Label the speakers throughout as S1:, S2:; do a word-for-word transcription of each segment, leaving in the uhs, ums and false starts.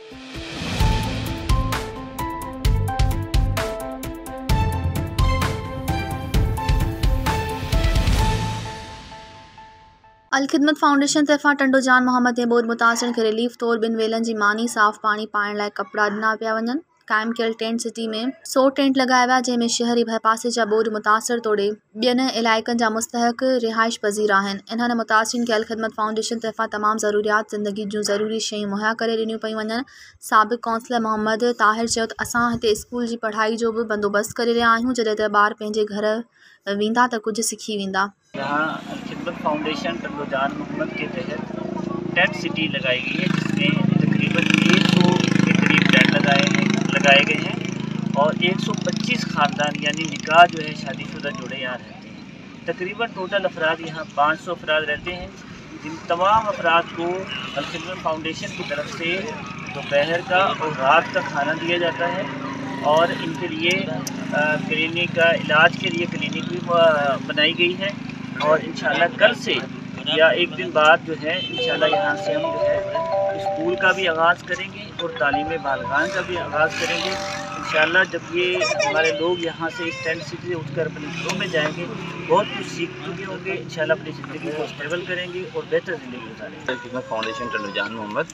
S1: अल ख़िदमत फाउंडेशन तरफ़ां टंडो जान मोहम्मद ऐं ॿोॾि मुतासिरनि खे रिलीफ तौरु ॿिनि वेलनि जी मानी साफ़ पाणी पाइण लाइ कपिड़ा ॾिना पिया वञनि। क़ाइमु कयल टेंट सिटी में सौ टेंट लॻाया विया, जंहिंमें शहरी पासे जा ॿोॾि मुतासिर तोड़े ॿियनि इलाइक़नि जा मुस्तहक़ रिहाइश पज़ीर आहिनि। इन्हनि मुतासिरीन खे अल ख़िदमत फाउंडेशन तरफ़ां तमामु ज़रूरियात ज़िंदगी जूं ज़रूरी शयूं मुहैया करे ॾिनियूं पियूं वञनि। साबिक़ कौंसलर मोहम्मद ताहिर चयो त असां हिते स्कूल जी पढ़ाई जो बि बंदोबस्तु करे रहिया आहियूं, जॾहिं त ॿार पंहिंजे घर वेंदा त कुझु सिखी वेंदा।
S2: यहाँ अल ख़िदमत फाउंडेशन टंडो जान मोहम्मद के तहत टेंट सिटी लगाई गई है, जिसमें तकरीबन एक सौ के करीब टेंट लगाए हैं लगाए गए हैं और एक सौ पच्चीस ख़ानदान यानी निकाह जो है शादीशुदा जोड़े यहाँ रहते हैं। तकरीबन टोटल अफराद यहाँ पाँच सौ अफराद रहते हैं, जिन तमाम अफराद को अल ख़िदमत फाउंडेशन की तरफ से दोपहर का और रात का खाना दिया जाता है और इनके लिए क्लिनिक का इलाज के लिए क्लिनिक भी बनाई गई है। और इंशाल्लाह कल से या एक दिन बाद जो है इंशाल्लाह यहाँ से हम जो है स्कूल का भी आगाज़ करेंगे और तालीम बालगान का भी आगाज़ करेंगे। इंशाल्लाह जब ये हमारे लोग यहाँ से इस टेंट सिटी से उठकर अपने घरों में जाएंगे, बहुत कुछ सीख चुके होंगे, इंशाल्लाह अपनी ज़िंदगी को स्टेबल करेंगे और बेहतर ज़िंदगी गुजारेंगे।
S3: अल ख़िदमत फाउंडेशन टंडो जान मोहम्मद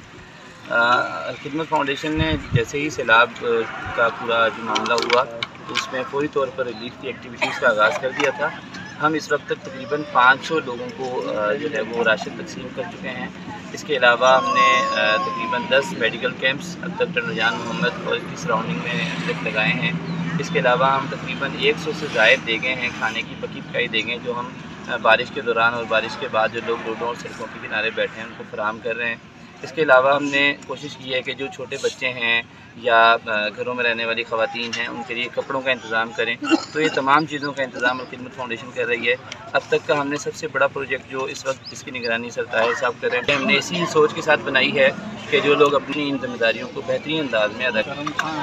S3: अल ख़िदमत फाउंडेशन ने जैसे ही सैलाब का पूरा जो मामला हुआ तो उसमें पूरी तौर पर रिलीफ की एक्टिविटीज़ का आगाज़ कर दिया था। हम इस वक्त तक तकरीबन पाँच सौ लोगों को जो है वो राशन तकसीम कर चुके हैं। इसके अलावा हमने तकरीबन दस मेडिकल कैंप्स अब तक टंडो जान मोहम्मद और इसकी सराउंडिंग में अब तक लगाए हैं। इसके अलावा हम तकरीबन एक सौ से ज़ायद देगें हैं, खाने की पकी पकाई देगें, जो हम बारिश के दौरान और बारिश के बाद जो लोग रोडों और सड़कों के किनारे बैठे हैं उनको फराहम कर रहे हैं। इसके अलावा हमने कोशिश की है कि जो छोटे बच्चे हैं या घरों में रहने वाली ख़वातीन हैं उनके लिए कपड़ों का इंतज़ाम करें। तो ये तमाम चीज़ों का इंतज़ाम अल ख़िदमत फाउंडेशन कर रही है। अब तक का हमने सबसे बड़ा प्रोजेक्ट जो इस वक्त इसकी निगरानी सर ताहिर साहब कर रहे हैं, हमने इसी सोच के साथ बनाई है कि जो लोग अपनी इन जिम्मेदारियों को बेहतरीन अंदाज में अदा करें।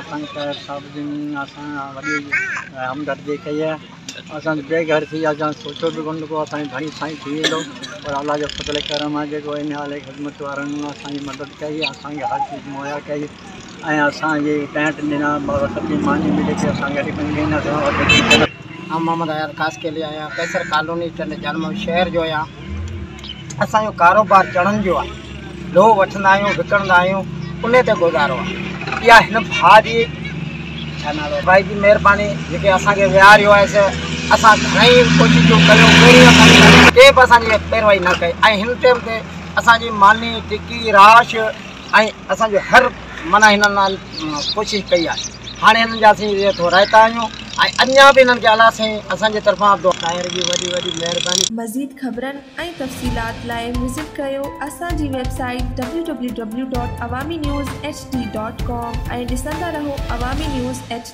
S4: असां बेघर थी असां सोचो बि कोन को असांजी घणी साईं थी वेंदो, पर अल्लाह जो फज़ल करम आहे जेको इन हाल ख़िदमत वारनि असांजी मदद कई, असांखे हर चीज़ मुहैया कई ऐं असांजे टेंट ॾिना सॼी मानी मिली के असांखे हम मोहम्मद अरकास के लिए आया कैसर कॉलोनी टंडो जान मोहम्मद शहर जो आहियां। असांजो कारोबार चढ़नि जो आहे, लोह वठंदा आहियूं विकिणंदा आहियूं, उन ते गुज़ारो आहे। इहा हिन भाउ जी छा नालो भाई जी महिरबानी जेके असांखे विहारियो आहे से असां घणेई कोशिशूं कयूं, पहिरीं के बि असांजी पैरवाई न कई ऐं हिन टाइम ते असांजी मानी टिकी राश ऐं असांजो हर माना हिननि नाल कोशिशि कई आहे। हाणे हिननि जा असीं थो रायता आहियूं ऐं अञा बि हिननि खे अलाह साईं असांजे तरफ़ां ताहिर जी वॾी वॾी महिरबानी।
S5: मज़ीद ख़बरनि ऐं तफ़सीलात लाइ विज़िट कयो असांजी website W W W dot Awami news H D dot com ऐं ॾिसंदा रहो अवामी न्यूज़ एच